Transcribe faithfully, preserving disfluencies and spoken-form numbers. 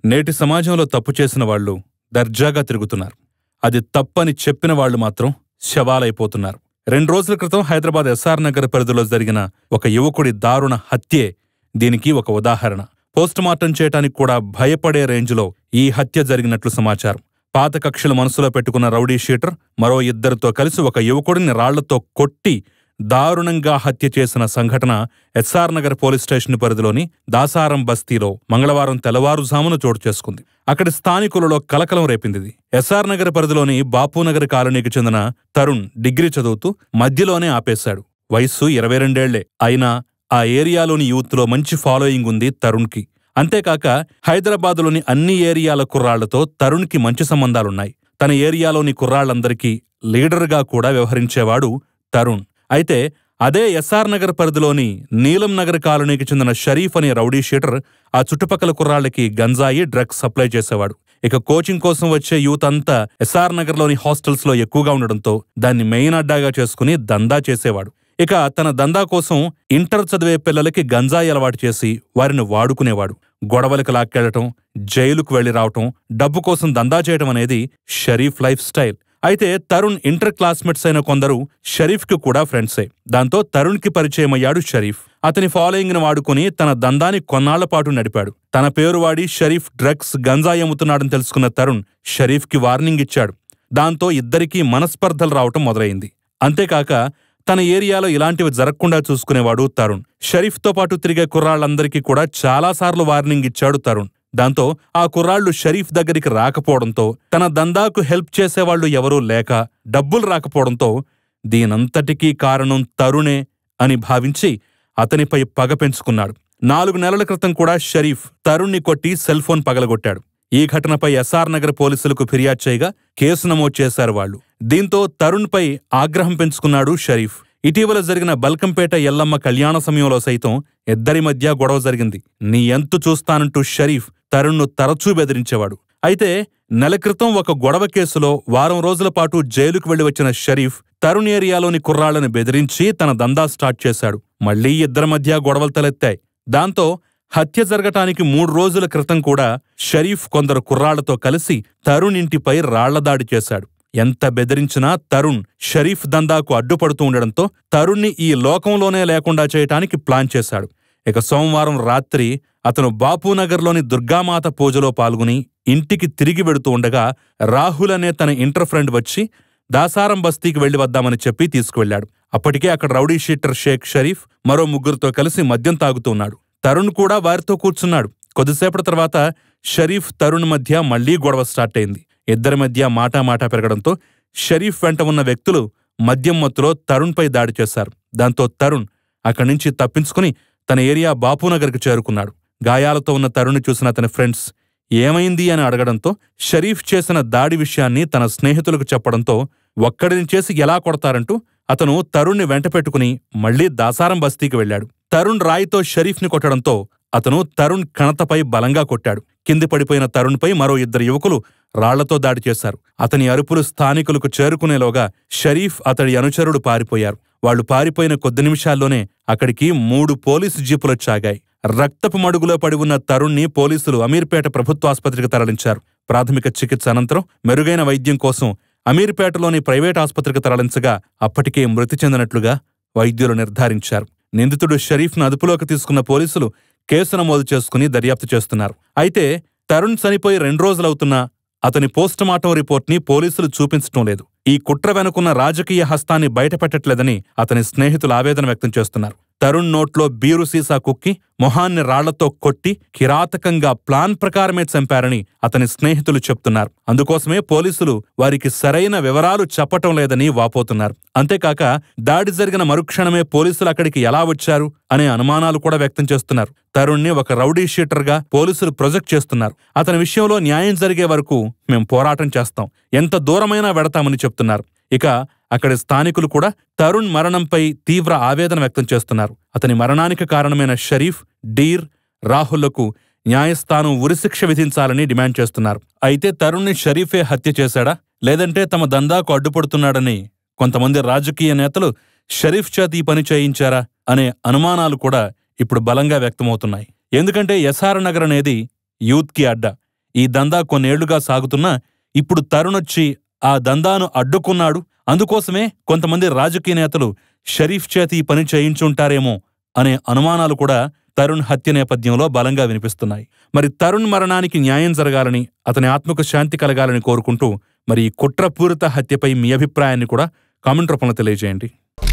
నేటి సమాజంలో తప్పు చేసిన వాళ్లు దర్జాగా తిరుగుతున్నారు. అది తప్పని చెప్పిన వాళ్లు మాత్రం శవాలైపోతున్నారు. రెండు రోజుల క్రితం హైదరాబాద్ ఎస్ఆర్ నగర్ పరిధిలో జరిగిన ఒక యువకుడి దారుణ హత్యే దీనికి ఒక ఉదాహరణ. పోస్టుమార్టం చేయటానికి కూడా భయపడే రేంజ్లో ఈ హత్య జరిగినట్లు సమాచారం. పాత కక్షలు మనసులో పెట్టుకున్న రౌడీ షీటర్ మరో ఇద్దరితో కలిసి ఒక యువకుడిని రాళ్లతో కొట్టి దారుణంగా హత్య చేసిన సంఘటన ఎస్ఆర్ నగర్ పోలీస్ స్టేషన్ పరిధిలోని దాసారం బస్తీలో మంగళవారం తెల్లవారుజామున చోటు చేసుకుంది. అక్కడి స్థానికులలో కలకలం రేపింది. ఎస్ఆర్ నగర్ పరిధిలోని బాపూనగర్ కాలనీకి చెందిన తరుణ్ డిగ్రీ చదువుతూ మధ్యలోనే ఆపేశాడు. వయస్సు ఇరవై రెండేళ్లే. అయినా ఆ ఏరియాలోని యూత్లో మంచి ఫాలోయింగ్ ఉంది తరుణ్కి. అంతేకాక హైదరాబాదులోని అన్ని ఏరియాల కుర్రాళ్లతో తరుణ్కి మంచి సంబంధాలున్నాయి. తన ఏరియాలోని కుర్రాళ్లందరికీ లీడర్గా కూడా వ్యవహరించేవాడు తరుణ్. అయితే అదే ఎస్ఆర్ నగర్ పరిధిలోని నీలం నగర్ కాలనీకి చెందిన షరీఫ్ అనే రౌడీ షీటర్ ఆ చుట్టుపక్కల కుర్రాళ్లకి గంజాయి, డ్రగ్స్ సప్లై చేసేవాడు. ఇక కోచింగ్ కోసం వచ్చే యూత్ అంతా ఎస్ఆర్ నగర్లోని హాస్టల్స్ లో ఎక్కువగా ఉండడంతో దాన్ని మెయిన్ అడ్డాగా చేసుకుని దందా చేసేవాడు. ఇక తన దందా కోసం ఇంటర్ చదివే పిల్లలకి గంజాయి అలవాటు చేసి వారిని వాడుకునేవాడు. గొడవలకు లాక్కెళ్లటం, జైలుకు వెళ్లి రావటం, డబ్బు కోసం దందా చేయటం అనేది షరీఫ్ లైఫ్ స్టైల్. అయితే తరుణ్ ఇంటర్ క్లాస్మేట్స్ అయిన కొందరు షరీఫ్కి కూడా ఫ్రెండ్సే. దాంతో తరుణ్కి పరిచయమయ్యాడు షరీఫ్. అతని ఫాలోయింగ్ను వాడుకుని తన దందాని కొన్నాళ్ల పాటు నడిపాడు. తన పేరు వాడి షరీఫ్ డ్రగ్స్, గంజాయి అమ్ముతున్నాడని తెలుసుకున్న తరుణ్ షరీఫ్కి వార్నింగ్ ఇచ్చాడు. దాంతో ఇద్దరికీ మనస్పర్ధలు రావటం మొదలైంది. అంతేకాక తన ఏరియాలో ఇలాంటివి జరగకుండా చూసుకునేవాడు తరుణ్. షరీఫ్తో పాటు తిరిగే కుర్రాళ్లందరికీ కూడా చాలాసార్లు వార్నింగ్ ఇచ్చాడు తరుణ్. దాంతో ఆ కుర్రాళ్లు షరీఫ్ దగ్గరికి రాకపోవడంతో, తన దందాకు హెల్ప్ చేసేవాళ్లు ఎవరూ లేక డబ్బులు రాకపోవడంతో దీనంతటికీ కారణం తరుణే అని భావించి అతనిపై పగ పెంచుకున్నాడు. నాలుగు నెలల క్రితం కూడా షరీఫ్ తరుణ్ని కొట్టి సెల్ ఫోన్ పగలగొట్టాడు. ఈ ఘటనపై ఎస్ఆర్ నగర్ పోలీసులకు ఫిర్యాదు చేయగా కేసు నమోదు చేశారు వాళ్లు. దీంతో తరుణ్పై ఆగ్రహం పెంచుకున్నాడు షరీఫ్. ఇటీవల జరిగిన బల్కంపేట ఎల్లమ్మ కళ్యాణ సమయంలో సైతం ఇద్దరి మధ్య గొడవ జరిగింది. నీ ఎంతు చూస్తానంటూ షరీఫ్ తరుణ్ను తరచూ బెదిరించేవాడు. అయితే నెల క్రితం ఒక గొడవ కేసులో వారం రోజుల పాటు జైలుకు వెళ్లి వచ్చిన షరీఫ్ తరుణ్ ఏరియాలోని కుర్రాళ్లను బెదిరించి తన దందా స్టార్ట్ చేశాడు. మళ్లీ ఇద్దరి మధ్య గొడవలు తలెత్తాయి. దాంతో హత్య జరగటానికి మూడు రోజుల క్రితం కూడా షరీఫ్ కొందరు కుర్రాళ్లతో కలిసి తరుణ్ ఇంటిపై రాళ్లదాడి చేశాడు. ఎంత బెదిరించినా తరుణ్ షరీఫ్ దందాకు అడ్డుపడుతూ ఉండడంతో తరుణ్ని ఈ లోకంలోనే లేకుండా చేయటానికి ప్లాన్ చేశాడు. ఇక సోమవారం రాత్రి అతను బాపూనగర్లోని దుర్గామాత పూజలో పాల్గొని ఇంటికి తిరిగి వెడుతూ ఉండగా రాహుల్ అనే తన ఇంటర్ ఫ్రెండ్ వచ్చి దాసారం బస్తీకి వెళ్లి వద్దామని చెప్పి తీసుకువెళ్లాడు. అప్పటికే అక్కడ రౌడీ షీటర్ షేక్ షరీఫ్ మరో ముగ్గురితో కలిసి మద్యం తాగుతున్నాడు. తరుణ్ కూడా వారితో కూర్చున్నాడు. కొద్దిసేపటి తర్వాత షరీఫ్ తరుణ్ మధ్య మళ్లీ గొడవ స్టార్ట్ అయింది. ఇద్దరి మధ్య మాటామాటా పెరగడంతో షరీఫ్ వెంట ఉన్న వ్యక్తులు మద్యం మత్తులో తరుణ్పై దాడి చేశారు. దాంతో తరుణ్ అక్కడి నుంచి తప్పించుకుని తన ఏరియా బాపూనగర్కి చేరుకున్నాడు. గాయాలతో ఉన్న తరుణ్ని చూసిన అతని ఫ్రెండ్స్ ఏమైంది అని అడగడంతో షరీఫ్ చేసిన దాడి విషయాన్ని తన స్నేహితులకు చెప్పడంతో ఒక్కడిని చేసి ఎలా కొడతారంటూ అతను తరుణ్ని వెంట పెట్టుకుని మళ్లీ దాసారం బస్తీకి వెళ్లాడు. తరుణ్ రాయితో షరీఫ్ని కొట్టడంతో అతను తరుణ్ కణతపై బలంగా కొట్టాడు. కింది పడిపోయిన తరుణ్పై మరో ఇద్దరు యువకులు రాళ్లతో దాడి చేశారు. అతని అరుపులు స్థానికులకు చేరుకునేలోగా షరీఫ్ అతడి అనుచరుడు పారిపోయారు. వాళ్లు పారిపోయిన కొద్ది నిమిషాల్లోనే అక్కడికి మూడు పోలీసు జీపులొచ్చాగాయి. రక్తపు మడుగులో పడి ఉన్న తరుణ్ని పోలీసులు అమీర్పేట ప్రభుత్వాసుపత్రికి తరలించారు. ప్రాథమిక చికిత్స అనంతరం మెరుగైన వైద్యం కోసం అమీర్పేటలోని ప్రైవేట్ ఆసుపత్రికి తరలించగా అప్పటికే మృతి చెందినట్లుగా వైద్యులు నిర్ధారించారు. నిందితుడు షరీఫ్ను అదుపులోకి తీసుకున్న పోలీసులు కేసు నమోదు చేసుకుని దర్యాప్తు చేస్తున్నారు. అయితే తరుణ్ చనిపోయి రెండు రోజులవుతున్నా అతని పోస్టుమార్టం రిపోర్ట్ని పోలీసులు చూపించటం లేదు. ఈ కుట్ర వెనుకున్న రాజకీయ హస్తాన్ని బయటపెట్టట్లేదని అతని స్నేహితులు ఆవేదన వ్యక్తం చేస్తున్నారు. తరుణ్ నోట్లో బీరు సీసా కుక్కి మొహాన్ని రాళ్లతో కొట్టి కిరాతకంగా ప్లాన్ ప్రకారమే చంపారని అతని స్నేహితులు చెప్తున్నారు. అందుకోసమే పోలీసులు వారికి సరైన వివరాలు చెప్పటం లేదని వాపోతున్నారు. అంతేకాక దాడి జరిగిన మరుక్షణమే పోలీసులు అక్కడికి ఎలా వచ్చారు అనే అనుమానాలు కూడా వ్యక్తం చేస్తున్నారు. తరుణ్ని ఒక రౌడీ షీటర్గా పోలీసులు ప్రొజెక్ట్ చేస్తున్నారు. అతని విషయంలో న్యాయం జరిగే వరకు మేం పోరాటం చేస్తాం, ఎంత దూరమైనా వెడతామని చెప్తున్నారు. ఇక అక్కడి స్థానికులు కూడా తరుణ్ మరణంపై తీవ్ర ఆవేదన వ్యక్తం చేస్తున్నారు. అతని మరణానికి కారణమైన షరీఫ్, డీర్, రాహుల్లకు న్యాయస్థానం ఉరిశిక్ష విధించాలని డిమాండ్ చేస్తున్నారు. అయితే తరుణ్ని షరీఫే హత్య చేశాడా, లేదంటే తమ దందాకు అడ్డుపడుతున్నాడని కొంతమంది రాజకీయ నేతలు షరీఫ్ చేత ఈ పని చేయించారా అనే అనుమానాలు కూడా ఇప్పుడు బలంగా వ్యక్తమవుతున్నాయి. ఎందుకంటే ఎస్ఆర్ నగర్ అనేది యూత్కి అడ్డా. ఈ దందా కొన్నేళ్లుగా సాగుతున్నా ఇప్పుడు తరుణొచ్చి ఆ దందాను అడ్డుకున్నాడు, అందుకోసమే కొంతమంది రాజకీయ నేతలు షరీఫ్ చేత ఈ పని చేయించుంటారేమో అనే అనుమానాలు కూడా తరుణ్ హత్య నేపథ్యంలో బలంగా వినిపిస్తున్నాయి. మరి తరుణ్ మరణానికి న్యాయం జరగాలని, అతని ఆత్మకు శాంతి కలగాలని కోరుకుంటూ మరి ఈ కుట్రపూరిత హత్యపై మీ అభిప్రాయాన్ని కూడా కామెంట్ రూపంలో తెలియజేయండి.